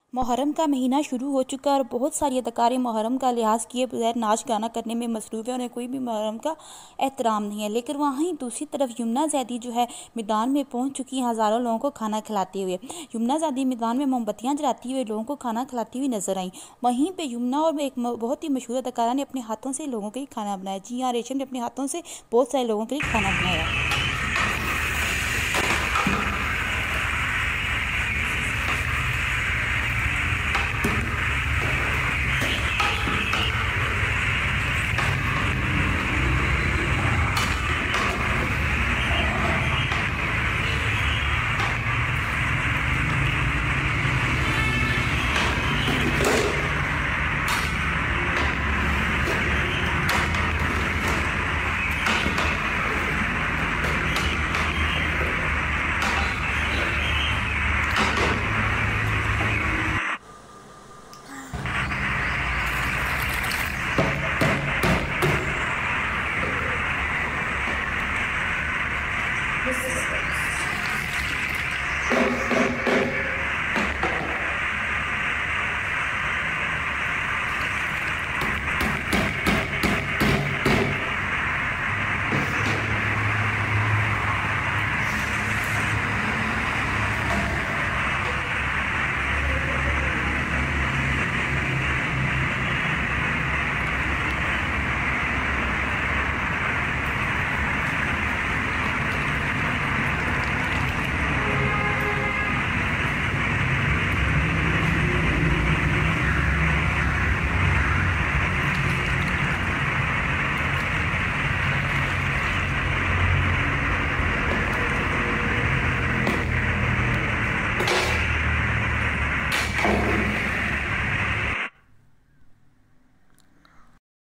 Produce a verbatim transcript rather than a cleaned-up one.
मुहर्रम का महीना शुरू हो चुका है और बहुत सारी अदाकारें मुहर्रम का लिहाज किए बगैर नाच गाना करने में मसरूफ़ है। उन्हें कोई भी मुहर्रम का एहतराम नहीं है। लेकिन वहीं दूसरी तरफ यमुना ज़ैदी जो है मैदान में पहुंच चुकी है, हज़ारों लोगों को खाना खिलाते हुए। यमुना ज़ैदी मैदान में मोमबत्तियां जलाती हुए लोगों को खाना खिलाती हुई नजर आई। वहीं पर यमुना और एक बहुत ही मशहूर अदाकारा ने अपने हाथों से लोगों के लिए खाना बनाया। जी हाँ, रेशम ने अपने हाथों से बहुत सारे लोगों के लिए खाना बनाया।